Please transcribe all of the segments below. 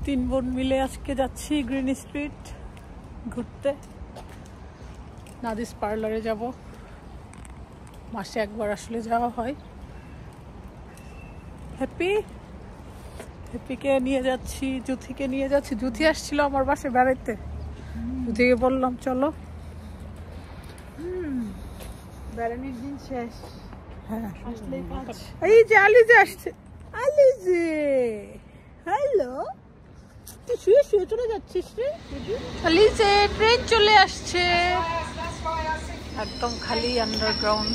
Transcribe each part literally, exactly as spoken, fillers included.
তিন বোন মিলে আজকে যাচ্ছি গ্রিন স্ট্রিট ঘুরতে। নাদিস পার্লারে যাব, মাসে একবার আসলে যাওয়া হয়। হ্যাপি হ্যাপিকে নিয়ে যাচ্ছি, জুথিকে নিয়ে যাচ্ছি। জুথি আসছিল আমার বাসায় বেড়াইতে, জুথিকে বললাম চলো। বেড়ানোর দিন শেষ। হ্যাঁ, এই যে আলিজে আসছে। আলিজে হ্যালো, তুই শুয়ে শুয়ে চলে যাচ্ছিস রে? আলিজে ট্রেন চলে আসছে, একদম খালি আন্ডারগ্রাউন্ড,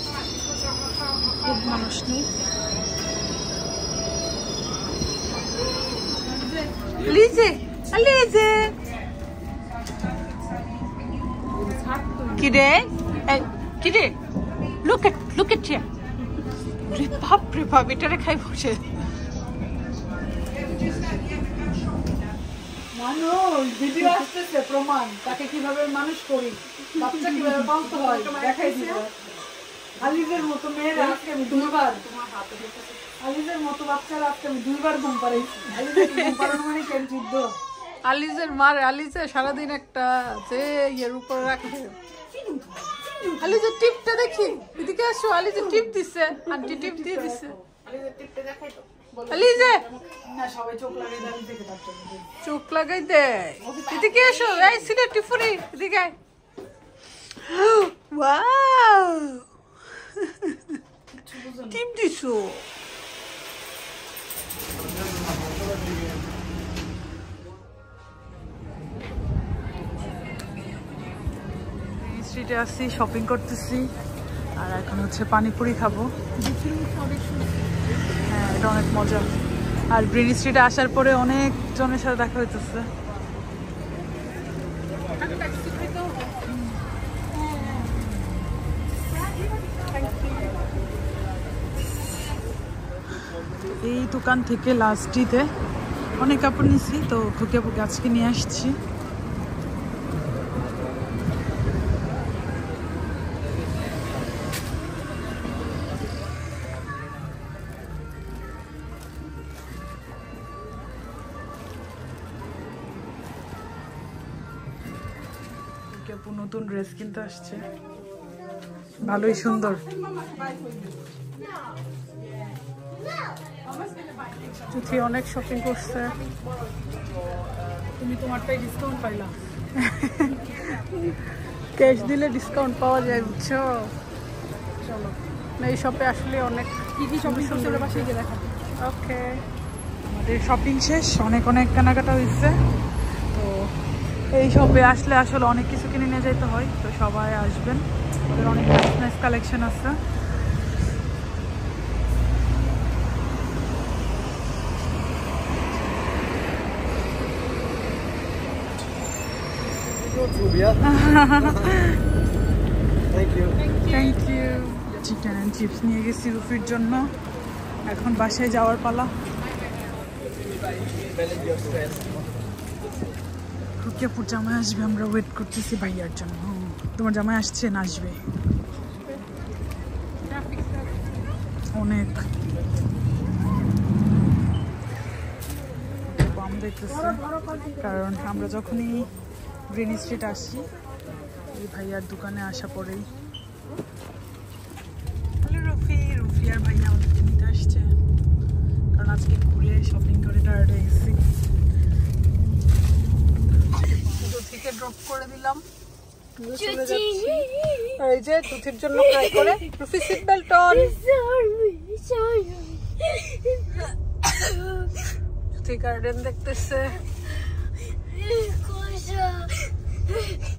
খুব মানুষ নেই। আলিজে আলিজে কি রে কি রে? Look at, look at here. রে বাপ রে বাপ, এটারে খাই বসে। মানুষ ভিডিও আসতেছে, প্রমাণ তাকে কিভাবে মানুষ করি, বাচ্চা কিভাবে পালতে হয় দেখাই দিব। আলিজের মতো মেয়েরা আজকে আমি দুইবার, আলিজের মতো বাচ্চারা আজকে আমি দুইবার ঘুম পাড়াইছি। আলিজের ঘুম পাড়ানো মানে কেন যুদ্ধ। আলিজের মার, আলিজে সারাদিন একটা যে ইয়ের উপরে রাখে। আলিজের টিপটা দেখি, এদিকে আসো। আলিজে টিপ দিছে, আন্টি টিপ দিয়ে দিছে। আলিজের টিপটা দেখাই তো। আলিজে না, সবাই চোখ লাগাই দাঁড়িয়ে থেকে থাকছে। চোখ লাগাই দেয়। এদিকে এসো, এই সিলেট টিফুরি এদিকে আয়। ওয়াও, টিপ দিছো। স্ট্রিটে আসছি, শপিং করতেছি, আর এখন হচ্ছে পানিপুরি খাবো। হ্যাঁ, এটা অনেক মজা। আর গ্রিন স্ট্রিটে আসার পরে অনেক জনের সাথে দেখা হইতেছে। এই দোকান থেকে লাস্টিতে অনেক কাপড় নিছি, তো ফুকে ফুকে আজকে নিয়ে আসছি। নতুন ড্রেস কিনতে আসছে, ভালোই সুন্দর। জুথি অনেক শপিং করছে। তুমি তোমারটাই ডিসকাউন্ট পাইলা। ক্যাশ দিলে ডিসকাউন্ট পাওয়া যায়, বুঝছো? চলো না, এই শপে আসলে অনেক কি কি শপিং করছে পাশে গিয়ে দেখা। ওকে, আমাদের শপিং শেষ, অনেক অনেক কেনাকাটা হয়েছে। তো এই শপে আসলে আসলে অনেক কিছু কিনে নিয়ে যেতে হয়, তো সবাই আসবেন, ওদের অনেক নাইস নাইস কালেকশন আছে। Thank you. Chicken and chips নিয়ে গেছি রুফির জন্য, এখন বাসায় যাওয়ার পালা। রুকিয়াপুর জামাই আসবে, আমরা ওয়েট করতেছি ভাইয়ার জন্য। তোমার জামাই আসছে না আসবে? অনেক কম দেখতেছে, কারণ আমরা যখনই গ্রিন স্ট্রিট আসি এই ভাইয়ার দোকানে আসা পরেই। হ্যালো রুফি, রুফি আর ভাইয়া আমাদেরকে নিতে আসছে, কারণ আজকে ঘুরে শপিং করে টায়ার্ড হয়ে গেছি। জুথিকে ড্রপ করে দিলাম, চলে যাচ্ছি। এই যে জুথির জন্য ট্রাই করে। Rufi seat belt on. Juthi garden দেখতেছে।